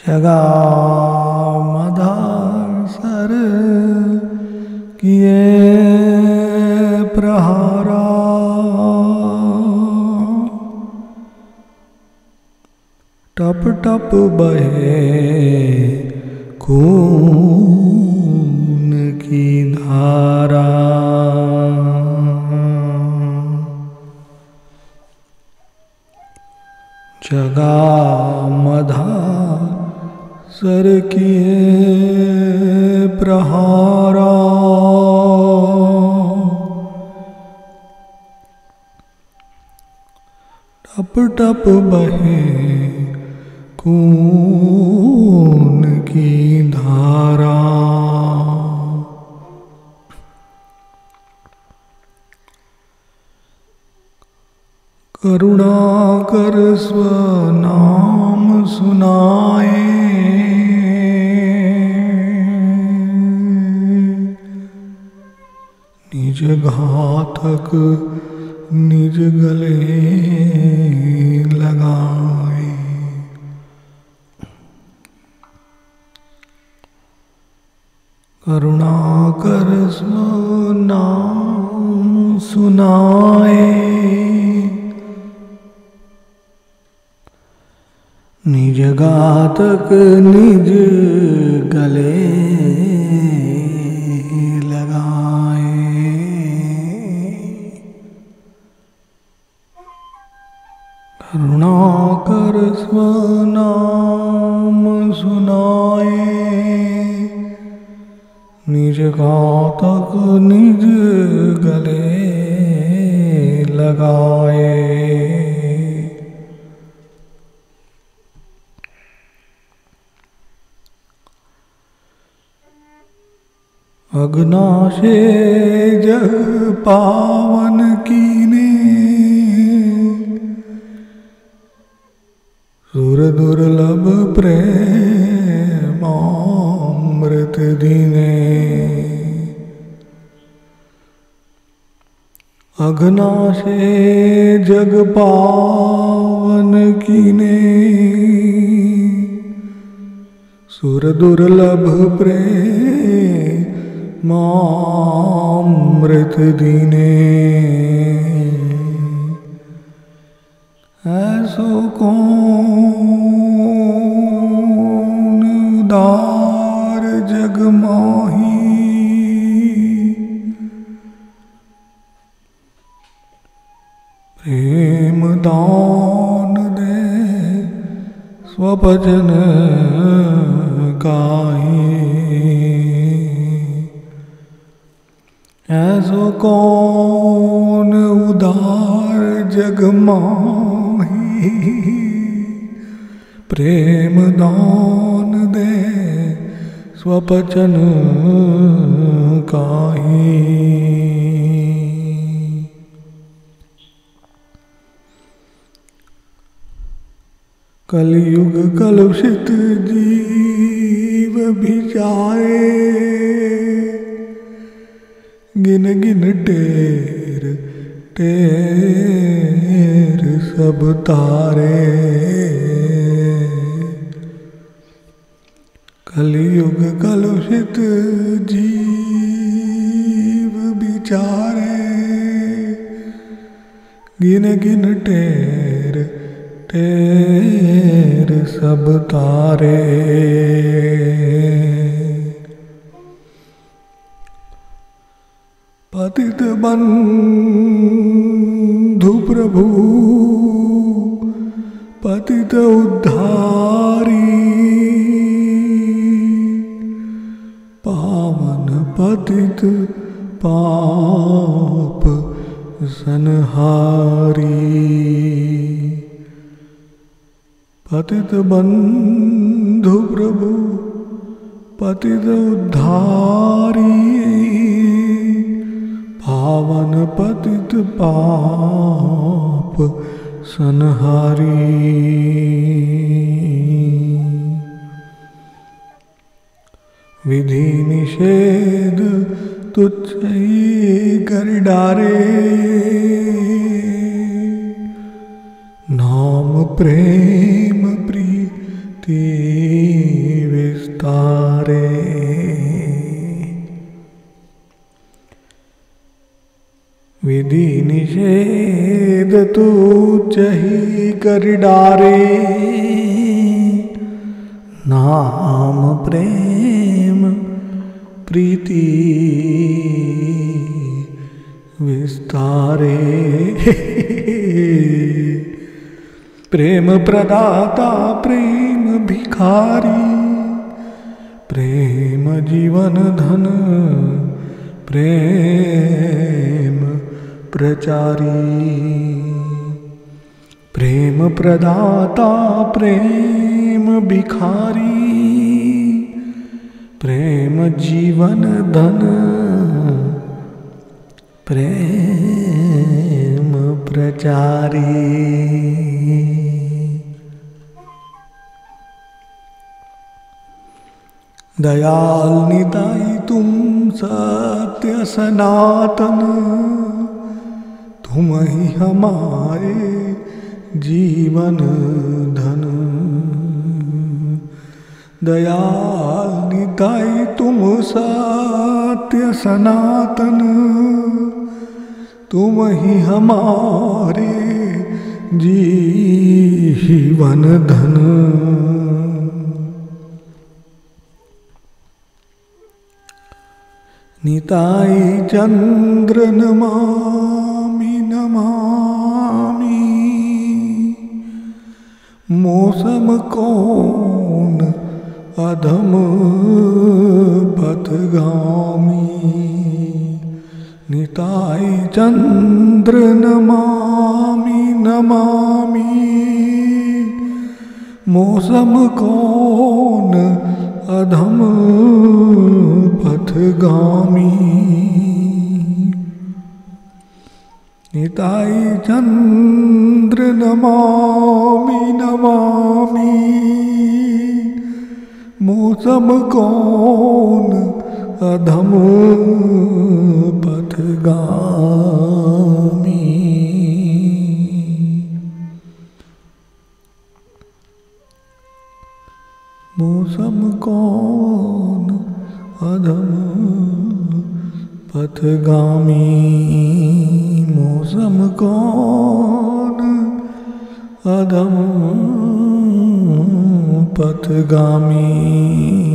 जगा मधार सर किए प्रहारा, टप टप बहे खून की धारा। जगा मधार सर किए प्रहारा, टप टप बहे खून की धारा। करुणा कर स्वनाम सुनाए, निज घातक निज गले लगाए। करुणा कर स्वनाम सुनाए, निज घातक निज गले लगाए। करुणा कर स्वनाम सुनाए, निज घातक निज गले लगाए। अघनाशे जग पावन कीने, सुर दुर्लभ प्रेमामृत दीने। अघनाशे जग पावन कीने, सुर दुर्लभ प्रेमामृत दीने। ऐसो कौन उदार जग माही, प्रेम दान दे स्वभजन गाही। ऐसो कौन उदार जग माही, प्रेम दान दे स्वपचन काहि। कलयुग कलुषित जीव बिचारे, गिन गिन टेर टेर सब तारे। कलयुग कलुषित जीव बिचारे, गिन गिन टेर टेर सब तारे। पतित बंधु प्रभु पतित उद्धारी, पावन पतित पाप संहारी। पतित बंधु प्रभु पतित उद्धारी, पावन पतित पाप संहारी। विधि निषेध तुच्छ कर डारे, नाम प्रेम प्रीति तुझहि कर डारे, नाम प्रेम प्रीति विस्तारे। प्रेम प्रदाता प्रेम भिखारी, प्रेम जीवन धन प्रेम प्रचारी। प्रेम प्रदाता प्रेम भिखारी, प्रेम जीवन धन प्रेम प्रचारी। दयाल निताई तुम सत्य सनातन, तुम ही हमारे जीवन धन। दयाल निताई तुम सत्य सनातन, तुम ही हमारे जीवन धन। निताई चंद्र नमामि नमामि, मौसम कौन अधम पथगामी। निताई चंद्र नमामि नमामि, मौसम कौन अधम पथगामी। निताई चंद्र नमामि नमामि, मौसम कौन अधम पथगामी। मौसम कौन अधम पथगामी। मौसम कौन अधम पथगामी।